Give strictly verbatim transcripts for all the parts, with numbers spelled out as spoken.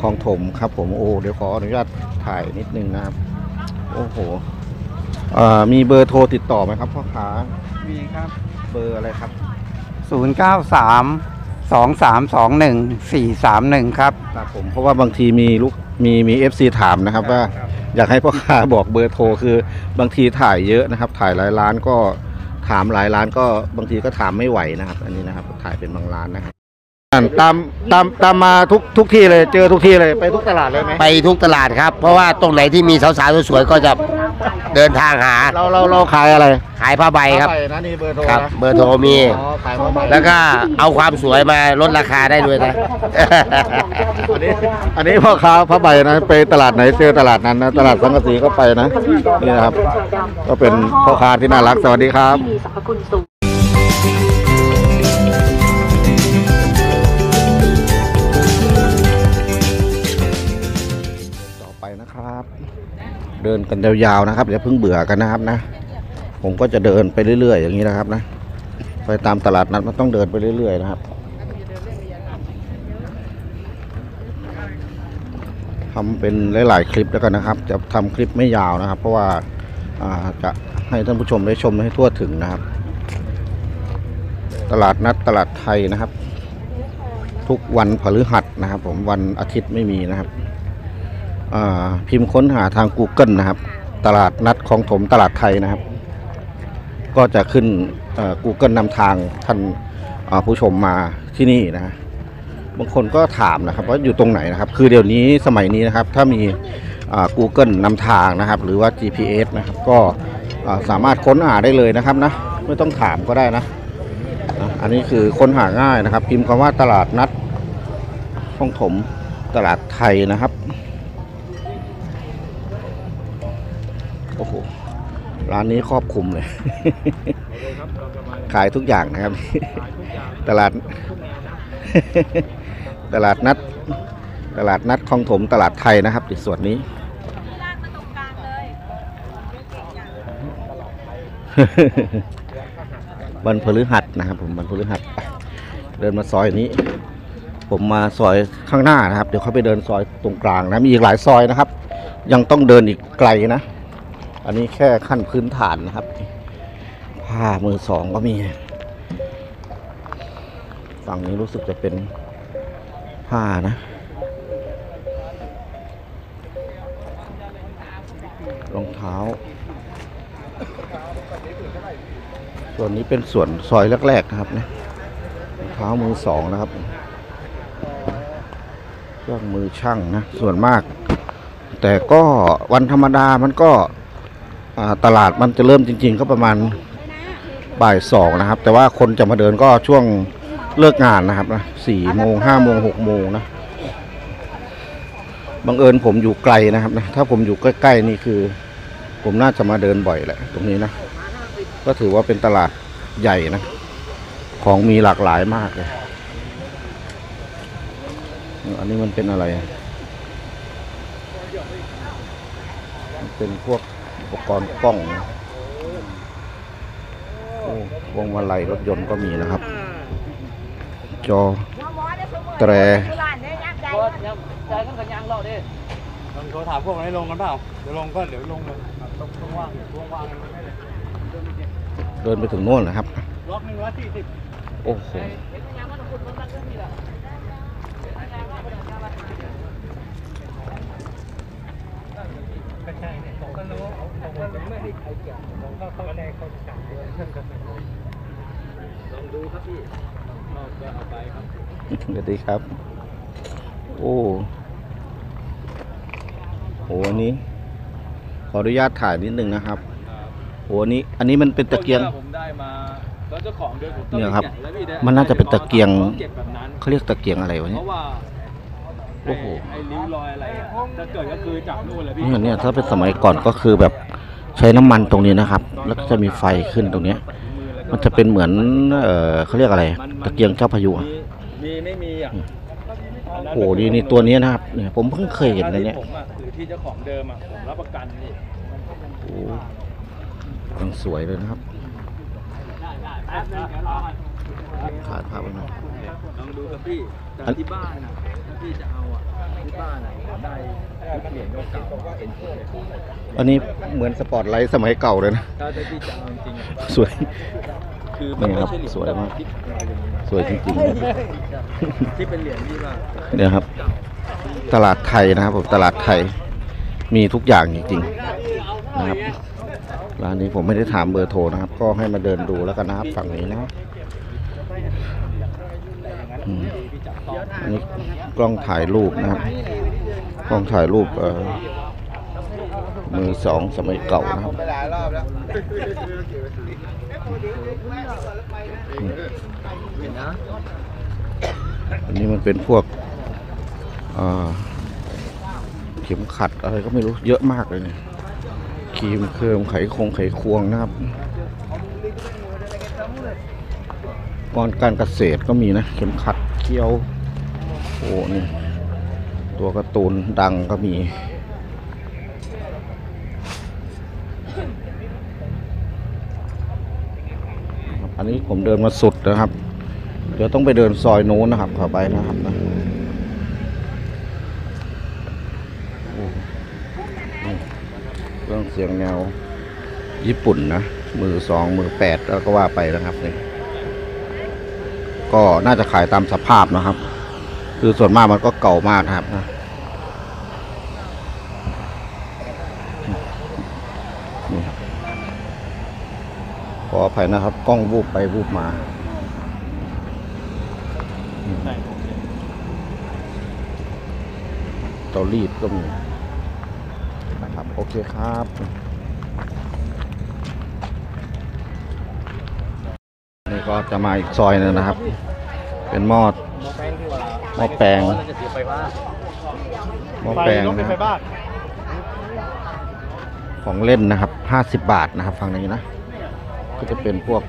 คลองถมครับผมโอ้เดี๋ยวขออนุญาตถ่ายนิดนึงนะครับโอ้โหมีเบอร์โทรติดต่อไหมครับพ่อค้ามีครับเบอร์อะไรครับศูนย์เก้าสามสองสามสองหนึ่งสี่สามหนึ่งครับครับผมเพราะว่าบางทีมีลูกมีมีเอฟซีถามนะครับว่าอยากให้พ่อค้าบอกเบอร์โทรคือบางทีถ่ายเยอะนะครับถ่ายหลายร้านก็ถามหลายร้านก็บางทีก็ถามไม่ไหวนะครับอันนี้นะครับถ่ายเป็นบางร้านนะครับตามตามตามมาทุกทุกที่เลยเจอทุกที่เลยไปทุกตลาดเลยไหมไปทุกตลาดครับเพราะว่าตรงไหนที่มีสาวๆสวยๆก็จะเดินทางหาเราเราเราขายอะไรขายผ้าใบครับนะนี่เบอร์โทรครับเบอร์โทรมีแล้วก็เอาความสวยมาลดราคาได้ด้วยนะอันนี้อันนี้พ่อค้าผ้าใบนะไปตลาดไหนเจอตลาดนั้นนะตลาดสังกะสีก็ไปนะนี่นะครับก็เป็นพ่อค้าที่น่ารักสวัสดีครับนะครับเดินกันยาวๆนะครับอย่าเพิ่งเบื่อกันนะครับนะผมก็จะเดินไปเรื่อยๆอย่างนี้นะครับนะไปตามตลาดนัดมันต้องเดินไปเรื่อยๆนะครับทำเป็นหลายๆคลิปแล้วกันนะครับจะทำคลิปไม่ยาวนะครับเพราะว่าจะให้ท่านผู้ชมได้ชมให้ทั่วถึงนะครับตลาดนัดตลาดไทยนะครับทุกวันพฤหัสนะครับผมวันอาทิตย์ไม่มีนะครับพิมพ์ค้นหาทาง Google นะครับตลาดนัดคลองถมตลาดไทยนะครับก็จะขึ้น Google นำทางท่านผู้ชมมาที่นี่นะบางคนก็ถามนะครับว่าอยู่ตรงไหนนะครับคือเดี๋ยวนี้สมัยนี้นะครับถ้ามี Google นำทางนะครับหรือว่า จี พี เอส นะครับก็สามารถค้นหาได้เลยนะครับนะไม่ต้องถามก็ได้นะอันนี้คือค้นหาง่ายนะครับพิมพ์คำว่าตลาดนัดคลองถมตลาดไทยนะครับโอ้โหร้านนี้ครอบคลุมเลยขายทุกอย่างนะครับตลาดตลาดนัดตลาดนัดคลองถมตลาดไทยนะครับในส่วนนี้วันพฤหัสนะครับผมวันพฤหัสเดินมาซอยนี้ผมมาซอยข้างหน้านะครับเดี๋ยวเขาไปเดินซอยตรงกลางนะมีอีกหลายซอยนะครับยังต้องเดินอีกไกลนะอันนี้แค่ขั้นพื้นฐานนะครับผ้ามือสองก็มีฝั่งนี้รู้สึกจะเป็นผ้านะรองเท้าส่วนนี้เป็นส่วนซอยแรกๆนะครับนะรองเท้ามือสองนะครับเครื่องมือช่างนะส่วนมากแต่ก็วันธรรมดามันก็ตลาดมันจะเริ่มจริงๆก็ประมาณบ่ายสองนะครับแต่ว่าคนจะมาเดินก็ช่วงเลิกงานนะครับนะสี่โมงห้าโมงหกโมงนะบังเอิญผมอยู่ไกลนะครับนะถ้าผมอยู่ใกล้ๆนี่คือผมน่าจะมาเดินบ่อยแหละตรงนี้นะก็ถือว่าเป็นตลาดใหญ่นะของมีหลากหลายมากเลยอันนี้มันเป็นอะไรมันเป็นพวกอุปกรณ์กล้องนะโอ้วงมาลัยรถยนต์ก็มีนะครับจอแตรลองโทรถามพวกนั้นให้ลงกันเปล่าเดี๋ยวลงก็เดี๋ยวลงเลยต้องว่างต้องว่างเดินไปถึงโน่นนะครับรอบหนึ่งร้อยสี่สิบโอ้โหลองดูครับพี่ก็เอาไปครับสวัสดีครับโอ้โหอันนี้ขออนุญาตถ่ายนิดนึงนะครับโหอันนี้อันนี้มันเป็นตะเกียงผมได้มาแล้วเจ้าของด้วยผมเนี่ยครับมันน่าจะเป็นตะเกียงเขาเรียกตะเกียงอะไรวะเนี่ยโอ้โหไอ้ริ้วรอยอะไรถ้าเกิดก็คือจับนู่นเลยพี่เนี่ยเนี่ยถ้าเป็นสมัยก่อนก็คือแบบใช้น้ำมันตรงนี้นะครับแล้วก็จะมีไฟขึ้นตรงนี้มันจะเป็นเหมือนเออเขาเรียกอะไรตะเกียงเจ้าพายุมีไม่มีอ่ะโอ้ดีนี่ตัวนี้นะครับเนี่ยผมเพิ่งเคยเห็นนะเนี่ยผมอ่ะคือที่เจ้าของเดิมอ่ะผมรับประกันนี่โอ้ยังสวยเลยนะครับขายภาพไปหน่อยลองดูกับพี่แต่ที่บ้านนะถ้าพี่จะเอาอ่ะที่บ้านอันนี้เหมือนสปอร์ตไลท์สมัยเก่าเลยนะถ้าได้ที่จังจริงสวยคือมันนี่ไม่ครับใช่เหรียญสวยมากที่อะไรอย่างนี้นะสวยจริงที่เป็นเหรียญที่ว่าๆเนี่ยครับ ตลาดไทยนะครับผมตลาดไทยมีทุกอย่างจริงๆนะครับร้านนี้ผมไม่ได้ถามเบอร์โทรนะครับ ก็ให้มาเดินดูแล้วกันนะครับฝั่งนี้นะอืมอันนี้กล้องถ่ายรูปนะครับกล้องถ่ายรูปเอ่อมือสองสมัยเก่านะครับอืมอันนี้มันเป็นพวกเอ่อเข็มขัดอะไรก็ไม่รู้เยอะมากเลยเนี่ยครีมเคลือมไขคงไขควงนะครับกรการเกษตรก็มีนะเข็มขัดเคี้ยวโอ้นี่ตัวการ์ตูนดังก็มีอันนี้ผมเดินมาสุดนะครับเดี๋ยวต้องไปเดินซอยโน้นนะครับเข้าไปนะครับนะเครื่องเสียงแนวญี่ปุ่นนะมือสองมือแปดแล้วก็ว่าไปนะครับนี่ก็น่าจะขายตามสภาพนะครับคือส่วนมากมันก็เก่ามากนะครับนะนี่ครับขออภัยนะครับกล้องวูบไปวูบมาเตารีดก็มีนะครับโอเคครับนี่ก็จะมาอีกซอยนึงนะครับเป็นหม้อหม้อแปลงหม้อแปลงนะครับของเล่นนะครับห้าสิบบาทนะครับฝั่งนี้นะก็จะเป็นพวก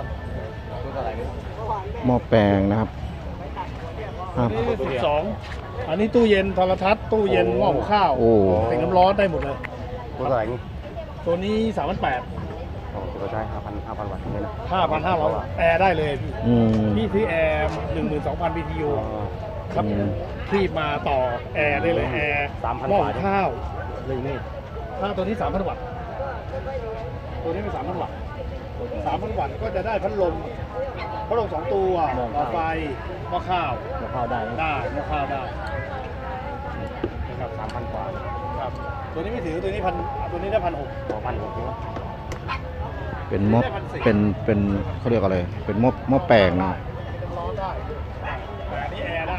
หม้อแปลงนะครับสิบสองอันนี้ตู้เย็นโทรทัศน์ตู้เย็นหม้อหุงข้าวโอ้เป็นน้ำร้อนได้หมดเลยตัวเท่าไหร่นี่ตัวนี้สามพันแปดโอ้ตัวใช้ห้าพันห้าพันวัตต์นี่นะห้าพันห้าร้อยแอร์ได้เลยพี่อืมพี่ซื้อแอร์หนึ่งหมื่นสองพันบีทียูครับอืมพี่มาต่อแอร์ได้เลยแอร์สามพันหม้อกว่าหุงข้าวเลยนี่ถ้าตัวนี้สามพันวัตต์ตัวนี้เป็นสามพันวัตต์สามพันวัตต์ก็จะได้พัดลมพัดลมสองตัวหม้อไฟหม้อข้าวจะเข้าได้ได้หม้อข้าวได้นะครับสามพันกว่าครับตัวนี้ไม่ถือตัวนี้พันตัวนี้ได้พันหกสองพันหกใช่ไหมเป็นหม้อเป็นเป็นเขาเรียกอะไรเป็นหม้อหม้อแปลงนะร้อนได้แต่อันนี้แอร์ได้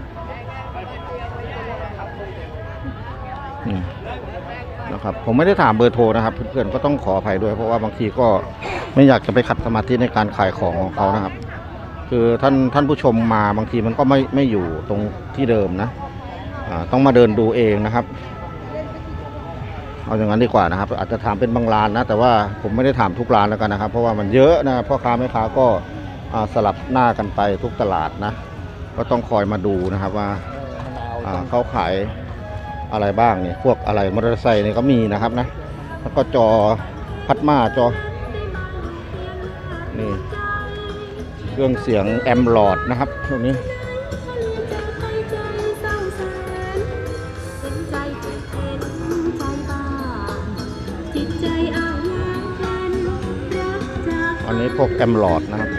อืมนะครับผมไม่ได้ถามเบอร์โทรนะครับเพื่อนๆก็ต้องขออภัยด้วยเพราะว่าบางทีก็ไม่อยากจะไปขัดสมาธิในการขายของของเขานะครับ คือท่านท่านผู้ชมมาบางทีมันก็ไม่ไม่อยู่ตรงที่เดิมนะอ่าต้องมาเดินดูเองนะครับเอาอย่างนั้นดีกว่านะครับอาจจะถามเป็นบางร้านนะแต่ว่าผมไม่ได้ถามทุกร้านแล้วกันนะครับเพราะว่ามันเยอะนะพ่อค้าแม่ค้าก็อ่าสลับหน้ากันไปทุกตลาดนะก็ต้องคอยมาดูนะครับว่าอ่าเขาขายอะไรบ้างเนี่ยพวกอะไรมอเตอร์ไซค์เนี่ยก็มีนะครับนะแล้วก็จอพัดมาจอนี่เครื่องเสียงแอมป์หลอดนะครับตรงนี้อันนี้พวกแอมป์หลอดนะครับ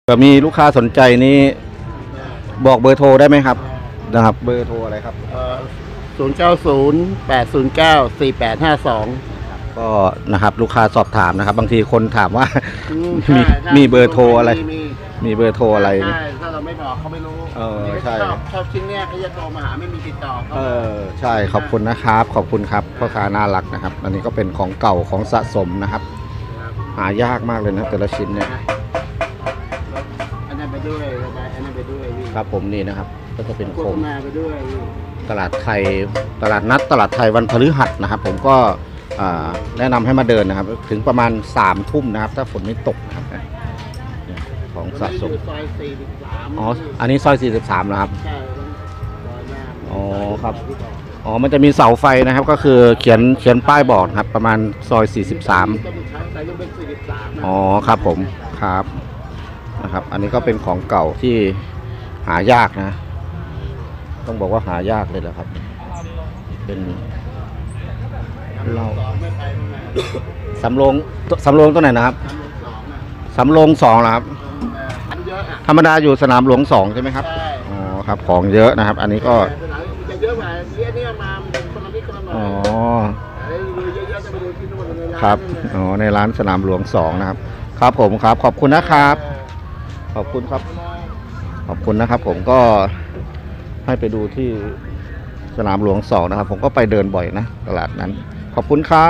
ก็มีลูกค้าสนใจนี้บอกเบอร์โทรได้ไหมครับนะครับเบอร์โทรอะไรครับศูนย์เก้าศูนย์แปดศูนย์เก้าสี่แปดห้าสองก็นะครับลูกค้าสอบถามนะครับ บางทีคนถามว่า มีมีเบอร์โทรอะไร มีเบอร์โทรอะไรใช่ถ้าเราไม่บอกเขาไม่รู้เออใช่ชอบชอบชิ้นเนี้ยเขาจะโทรมาหาไม่มีติดต่อเขาเออใช่ขอบคุณนะครับ ขอบคุณครับพ่อค้าน่ารักนะครับ อันนี้ก็เป็นของเก่าของสะสมนะครับ หายากมากเลยนะแต่ละชิ้นเนี่ยอันนั้นไปด้วยอันนั้นไปด้วยพี่ครับผมนี่นะครับ ก็จะเป็นโฆโคษมณาไปด้วยพี่ตลาดไทยตลาดนัดตลาดไทยวันพฤหัสนะครับ ผมก็อ่าแนะนำให้มาเดินนะครับ ถึงประมาณสามทุ่มนะครับ ถ้าฝนไม่ตกนะครับเนี่ยของสะสมซอยสี่สิบสามอ๋ออันนี้ซอยสี่สิบสามนะครับใช่ซอยหน้าอ๋อครับ อ๋อมันจะมีเสาไฟนะครับ ก็คือเขียนเขียนป้ายบอกนะครับ ประมาณซอยสี่สิบสามก็มีใช้สายลมเป็นสี่สิบสามนะอ๋อครับผมครับนะครับ อันนี้ก็เป็นของเก่าที่หายากนะ ต้องบอกว่าหายากเลยแหละครับ เป็นเราสองไม่ไปตรงไหนสำโรงสำโรงตัวไหนนะครับสามลมสองอ่ะสำโรงสองนะครับเอออันเยอะอ่ะธรรมดาอยู่สนามหลวงสองใช่ไหมครับใช่อ๋อครับของเยอะนะครับ อันนี้ก็สนามมันจะเยอะกว่าเรียกเนี่ยมามันเป็นคนละนิดคนละหน่อยอ๋อเอ้ยดูเยอะๆจะไปดูที่นู่นในร้านครับนั่นอ๋อในร้านสนามหลวงสองนะครับ ครับผมครับขอบคุณนะครับ ขอบคุณครับ ขอบคุณนะครับ ผมก็ให้ไปดูที่สนามหลวงสองนะครับ ผมก็ไปเดินบ่อยนะตลาดนั้น ขอบคุณครับ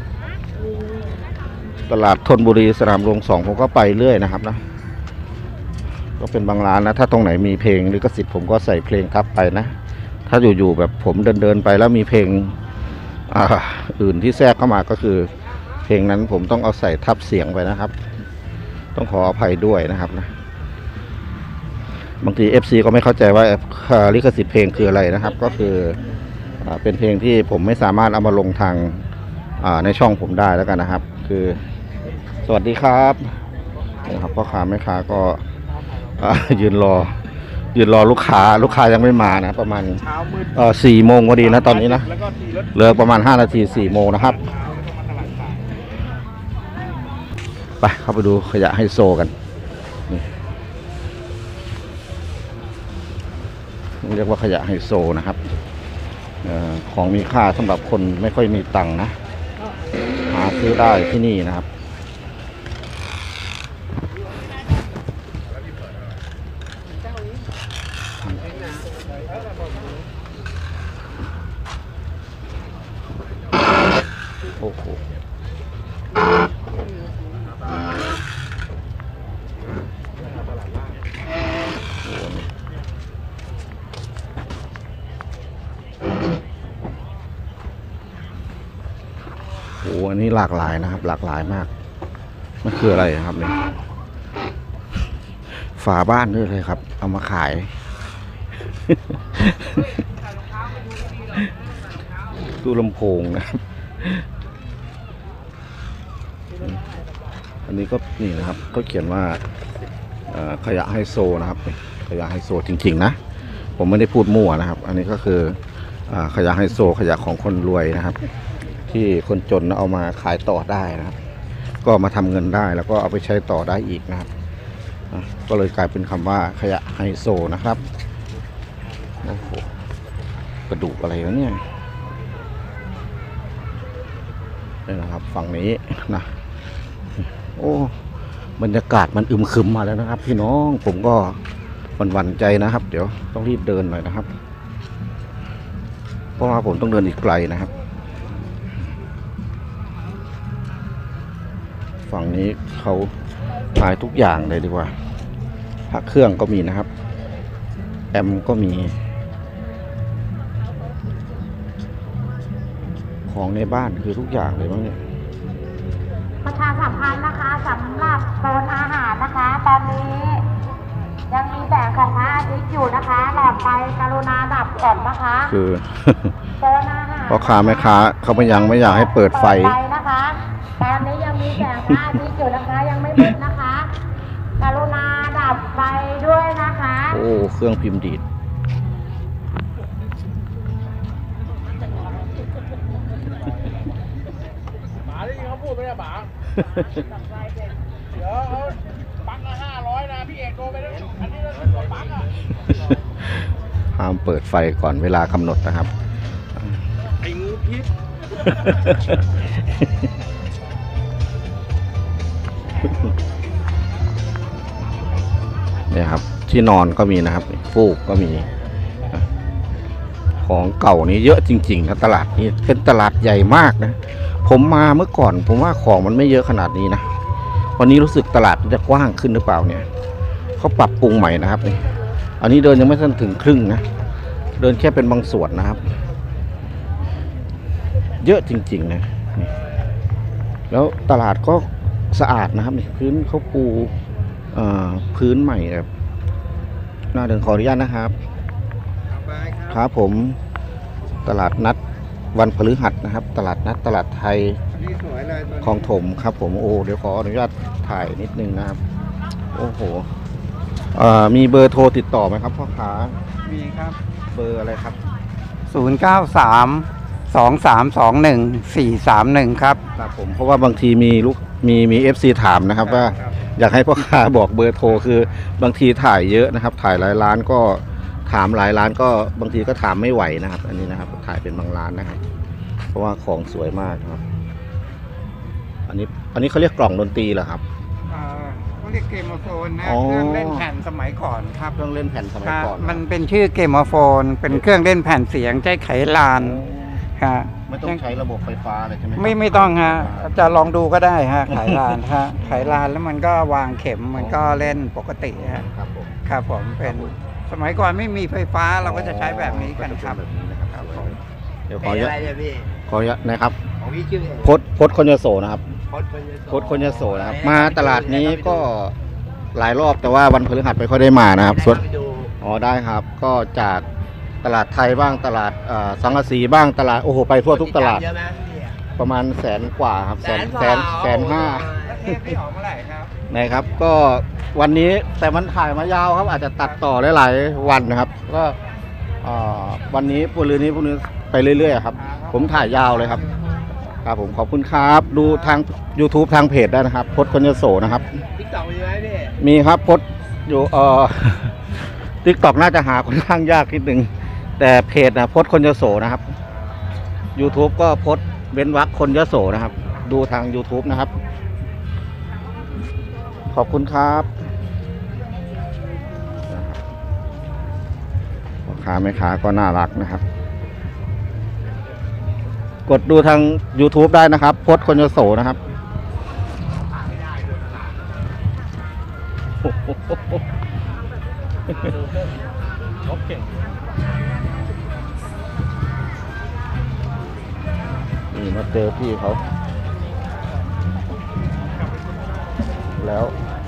ตลาดธนบุรีสนามหลวงสองผมก็ไปเรื่อยนะครับนะก็เป็นบางร้านนะถ้าตรงไหนมีเพลงลิขสิทธิ์ผมก็ใส่เพลงทับไปนะ ถ้าอยู่ๆแบบผมเดินเดินๆไปแล้วมีเพลงอ่าอื่นที่แทรกเข้ามาก็คือ เพลงนั้นผมต้องเอาใส่ทับเสียงไปนะครับ ต้องขออภัยด้วยนะครับนะบางที เอฟ ซี ก็ไม่เข้าใจว่าลิขสิทธิ์เพลงคืออะไรนะครับ ก็คืออ่าเป็นเพลงที่ผมไม่สามารถเอามาลงทางอ่าในช่องผมได้แล้วกันนะครับ คือสวัสดีครับนะครับพ่อค้าแม่ค้าก็อ่ายืนรอ ยืนรอลูกค้าลูกค้ายังไม่มานะประมาณเช้ามืดเอ่อสี่โมงพอดีนะตอนนี้นะแล้วก็ทีรถเหลือประมาณห้านาทีสี่โมงนะครับเช้าแล้วก็มาตลาดสายไปเข้าไปดูขยะไฮโซกันนี่เรียกว่าขยะไฮโซนะครับเอ่อของมีค่าสำหรับคนไม่ค่อยมีตังค์นะหาซื้อได้ที่นี่นะครับโอ้โหโอ้โหอันนี้หลากหลายนะครับ หลากหลายมากมันคืออะไรครับเนี่ยฝาบ้านด้วยเลยครับ เอามาขาย ตู้ลำโพงนะครับ อันนี้ก็นี่นะครับก็เขียนว่าเอ่อขยะไฮโซนะครับขยะไฮโซจริงๆนะผมไม่ได้พูดมั่วนะครับ อันนี้ก็คืออ่าขยะไฮโซขยะของคนรวยนะครับ ที่คนจนเอามาขายต่อได้นะครับ ก็มาทำเงินได้แล้วก็เอาไปใช้ต่อได้อีกนะครับอ่ะก็เลยกลายเป็นคำว่าขยะไฮโซนะครับโอ้โหกระดูกอะไรวะเนี่ยนี่นะครับฝั่งนี้นะโอ้บรรยากาศมันอึมครึมมาแล้วนะครับ พี่น้องผมก็หวั่นๆใจนะครับ เดี๋ยวต้องรีบเดินหน่อยนะครับ เพราะว่าผมต้องเดินอีกไกลนะครับ ฝั่งนี้เขาขายทุกอย่างเลยดีกว่าพระเครื่องก็มีนะครับ แอมก็มี ของในบ้านคือทุกอย่างเลยมั้งเนี่ยประชาสัมพันธ์นะคะสำหรับโซนอาหารนะคะ ตอนนี้ยังมีแสงของพระอาทิตย์อยู่นะคะ หลอดไฟกรุณาดับก่อนนะคะคือโซนอาหารพ่อค้าแม่ค้าเขาไม่ยังไม่อยากให้เปิดไฟเปิดไฟนะคะ ตอนนี้ยังมีแสงพระอาทิตย์อยู่นะคะ ยังไม่มืดนะคะ กรุณาดับไฟด้วยนะคะโอ้เครื่องพิมพ์ดีดหมาได้ยินเขาพูดไหมเนี่ยหมา เดี๋ยวเขาปังละห้าร้อยนะห้ามเปิดไฟก่อนเวลากำหนดนะครับไอ้งูพิษเนี่ยครับที่นอนก็มีนะครับฟูกก็มี ของเก่านี้เยอะจริงๆนะตลาดนี้เป็นตลาดใหญ่มากนะผมมาเมื่อก่อนผมว่าของมันไม่เยอะขนาดนี้นะวันนี้รู้สึกตลาดจะกว้างขึ้นหรือเปล่าเนี่ยเขาปรับปรุงใหม่นะครับนี่อันนี้เดินยังไม่ทันถึงครึ่งนะเดินแค่เป็นบางส่วนนะครับเยอะจริงๆนะนี่แล้วตลาดก็สะอาดนะครับนี่พื้นเขาปูเอ่อพื้นใหม่แบบน่าเดินขออนุญาตนะครับครับผมตลาดนัดวันพฤหัสนะครับตลาดนัดตลาดไทยคลองถมครับผมโอ้เดี๋ยวขออนุญาตถ่ายนิดนึงนะครับโอ้โหเอ่อมีเบอร์โทรติดต่อไหมครับพ่อค้ามีครับเบอร์อะไรครับศูนย์เก้าสาม สองสามสองหนึ่ง สี่สามหนึ่งครับครับผมเพราะว่าบางทีมีลูกมีมี เอฟ ซี ถามนะครับว่าอยากให้พ่อค้าบอกเบอร์โทรคือบางทีถ่ายเยอะนะครับ ถ่ายหลายร้านก็ถามหลายร้านก็บางทีก็ถามไม่ไหวนะครับ อันนี้นะครับถ่ายเป็นบางร้านนะครับ เพราะว่าของสวยมากครับ อันนี้อันนี้เขาเรียกกล่องดนตรีเหรอครับเขาเรียกเกมโฟนนะอ๋อเครื่องเล่นแผ่นสมัยก่อนครับเครื่องเล่นแผ่นสมัยก่อนมันเป็นชื่อเกมโฟนเป็นเครื่องเล่นแผ่นเสียงใช้ไขลานฮะไม่ต้องใช้ระบบไฟฟ้าเลยใช่ไหมครับไม่ไม่ต้องฮะจะลองดูก็ได้ฮะไขลานฮะไขลานแล้วมันก็วางเข็มมันก็เล่นปกติฮะครับผมครับผมเป็นสมัยก่อนไม่มีไฟฟ้าเราก็จะใช้แบบนี้กันครับแบบนี้นะครับครับผมเดี๋ยวขเป็อน อนุอะไรญาตเนี่ยพี่ขออนุญาตนะครับของพี่ชื่ออะไรพดพดคนยโสนะครับพดคนยโสพดคนยโสนะครับ มาตลาดนี้ก็หลายรอบแต่ว่าวันพฤหัสไม่ค่อยได้มานะครับส่วนไปดูอ๋อได้ครับ ก็จากตลาดไทยบ้างตลาดเอ่อสังกะสีบ้างตลาดโอ้โหไปทั่วทุกตลาดเยอะไหมพี่ประมาณแสนกว่าครับแสนแสนแสนห้าเทปไม่ออกเมื่อไหร่ครับนะครับ ก็วันนี้แต่มันถ่ายมายาวครับ อาจจะตัดต่อได้หลายวันนะครับ ก็เอ่อวันนี้พรุ่งนี้พรุ่งนี้ไปเรื่อยๆครับ ผมถ่ายยาวเลยครับครับผมขอบคุณครับ ดูทาง YouTube ทางเพจได้นะครับพดคนยโสนะครับติ๊กต็อกมีไหมพี่มีครับพดอยู่เอ่อ ติ๊กต็อกน่าจะหาค่อนข้างยากนิดนึงแต่เพจนะพดคนยโสนะครับ YouTube ก็พดเว้นวรรคคนยโสนะครับ ดูทาง YouTube นะครับ ขอบคุณครับพ่อค้าแม่ค้าก็น่ารักนะครับ กดดูทาง YouTube ได้นะครับพดคนยโสนะครับเขาเก่งนี่มาเจอพี่เขา แล้ว